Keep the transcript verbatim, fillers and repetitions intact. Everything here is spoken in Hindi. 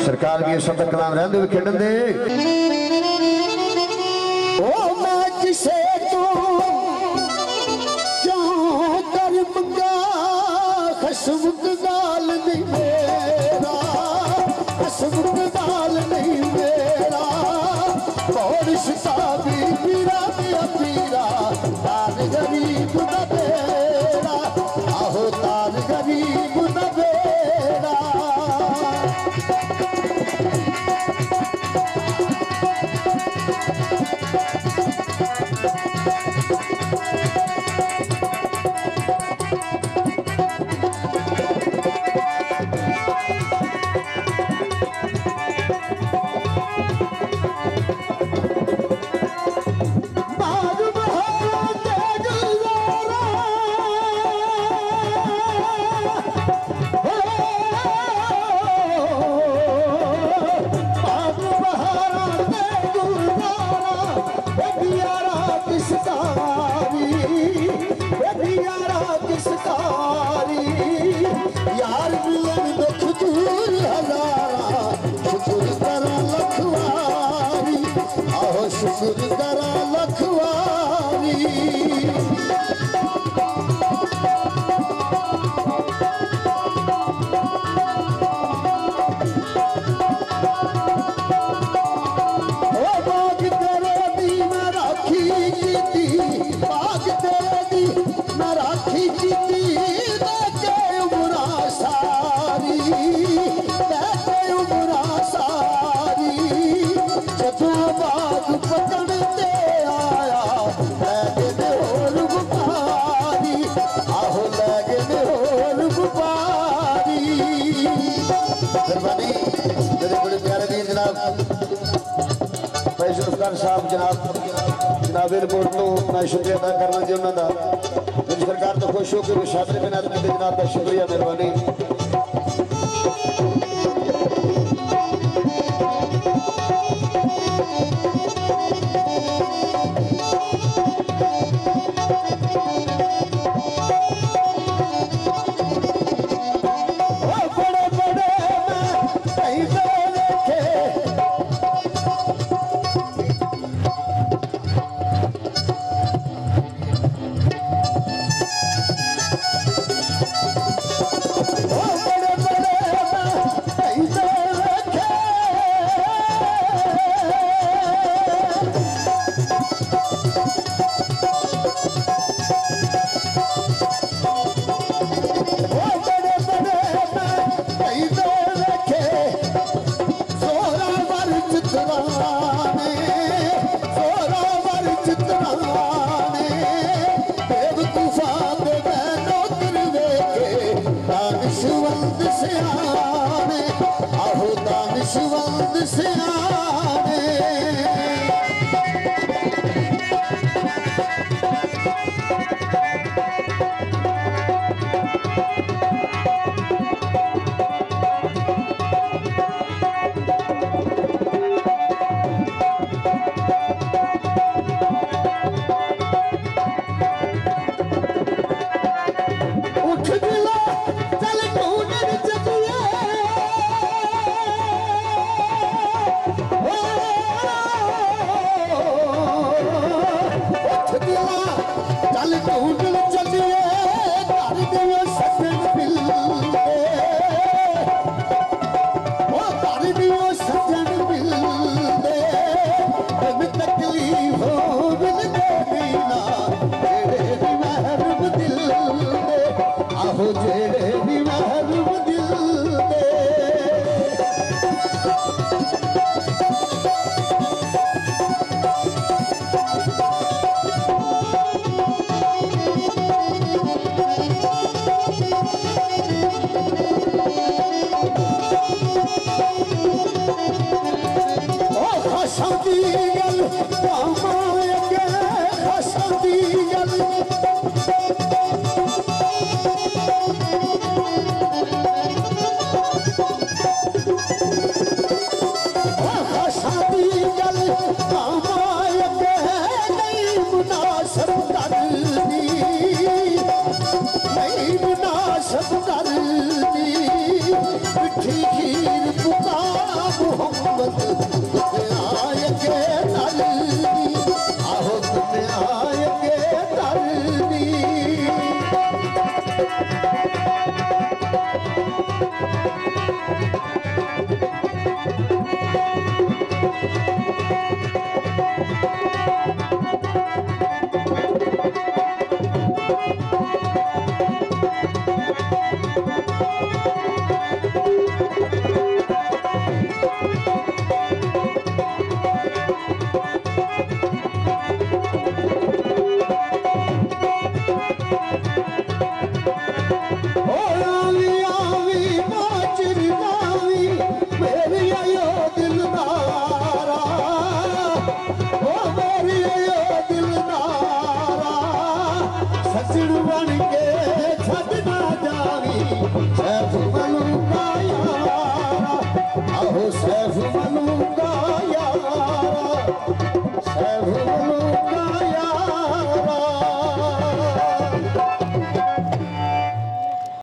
सरकार की शब्द कलाम रहंदे हुए खेडन दे ओ मैं किसे तू क्यों कर मंगा खसमुक गाल नहीं मेरा खसमुक गाल नहीं मेरा और शताबी पीरा दिया पीरा तार गरीब दा बेड़ा आहो तार गरीब दा बेड़ा शुक्र करा लखवारी ओ बाग तेरे दी मैं राखी कीती बाग तेरे दी मैं राखी कीती देखे उमरा सारी देखे उमरा सारी जदों बाग पकड़ ते आया लैगे दे होर बुपारी आहो लैगे दे होर बुपारी मेहरबानी मेरे बड़े प्यारे दी जनाब भाई जुल्फकार साहब जनाब जनाब एयरपोर्ट तो मैं शुक्रिया अदा करना जी उन्होंने मेरी सरकार तो खुश हो के विशाल बिना जनाब का शुक्रिया मेहरबानी